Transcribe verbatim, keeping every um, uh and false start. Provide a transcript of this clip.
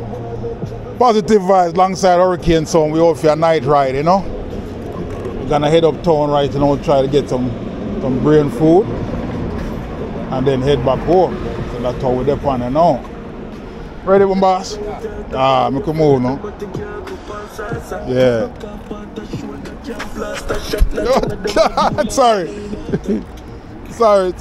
Positive vibes alongside Hurricane Sound. We out for a night ride, you know. We're gonna head uptown right now, try to get some some brain food and then head back home. So that's how we're there on now. Ready, one boss? Ah, make a move now. Yeah. Sorry. Sorry.